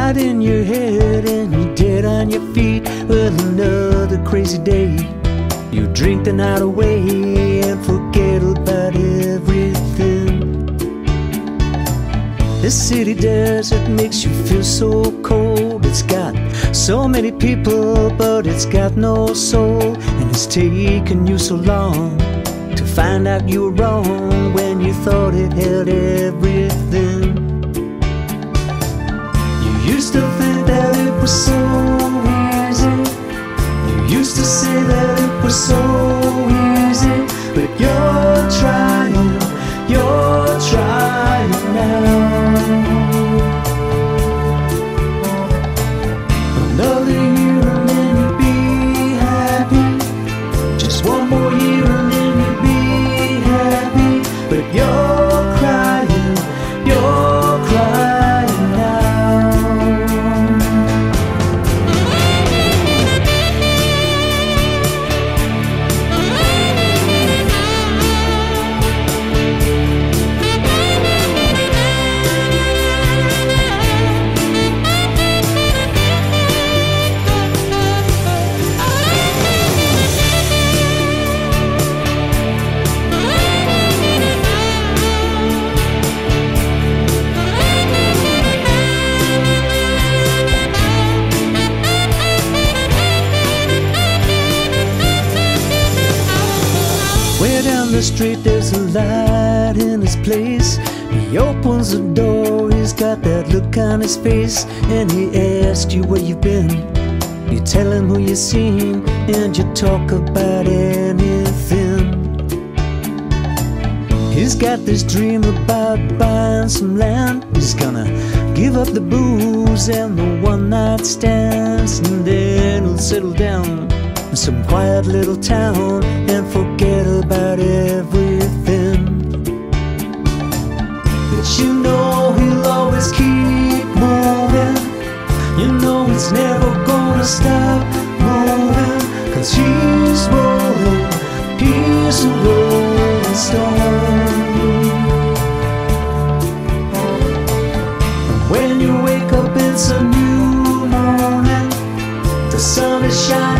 right in your head and you're dead on your feet. Well, another crazy day. You drink the night away and forget about everything. This city desert makes you feel so cold. It's got so many people, but it's got no soul. And it's taken you so long to find out you were wrong when you thought it held everything. You used to think that it was so easy. You used to say that it was so easy. But you're trying now. Another year and then you'll be happy. Just one more year and then you'll be happy. But you're crying now. Way down the street there's a light in his place. He opens the door, he's got that look on his face. And he asks you where you've been. You tell him who you've seen, and you talk about anything. He's got this dream about buying some land. He's gonna give up the booze and the one-night stands, and then he'll settle down in some quiet little town and forget about everything. But you know he'll always keep moving. You know he's never gonna stop moving, 'cause he's a rolling stone. And when you wake up it's a new morning. The sun is shining